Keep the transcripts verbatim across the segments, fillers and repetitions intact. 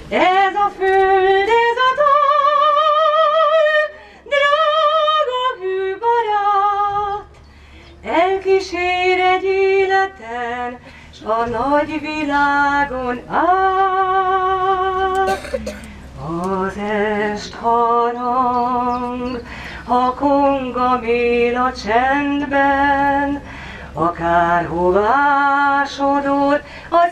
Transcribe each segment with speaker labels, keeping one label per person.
Speaker 1: Ez a föld, ez a táj, drága hű barát, elkísér egy életen, s a nagy világon át. Az est harang, ha kong a mél a csendben, akárhová sodor az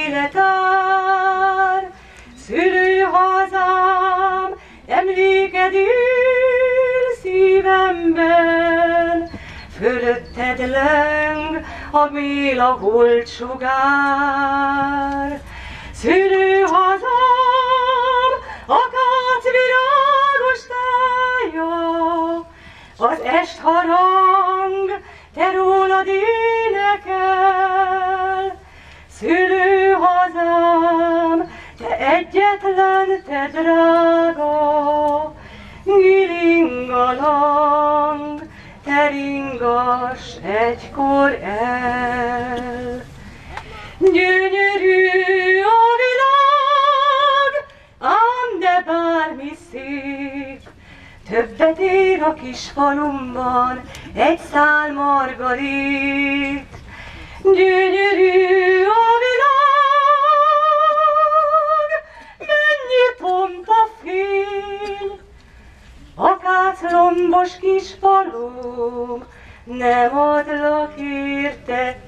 Speaker 1: életár. Szülőhazám, emléked él szívemben, fölötted leng a mél, a holdsugár. Szülőhazám, akác virágos tája, az est harang, te rólad énekel. Szülőhazám, te egyetlen, te drága, gilingalang, te ringass egykor el. Gyönyörű a világ, ám de bármi szép, többet ér a kis falumban egy szál margarit. Gyönyörű a világ, mennyi pompa fény, akác lombos kis falum, nem adlak érte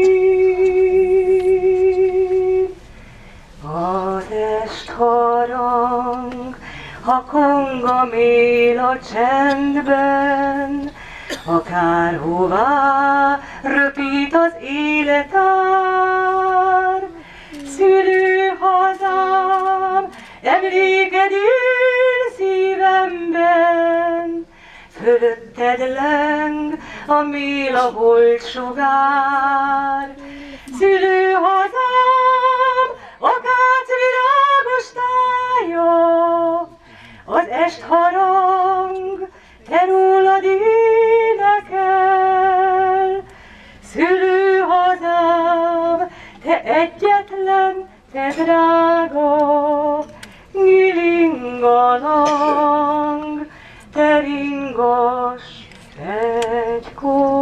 Speaker 1: én. Az est harang, ha kong a mél a csendben, akárhová röpít az életár. Szülőhazám, emléked él szívemben, fölötted leng a mél, a holdsugár. Szülőhazám, akác virágos tája, az est harang, te rólad énekel. Szülőhazám, te egyetlen, te drága, gilingalang, te ringass egykor.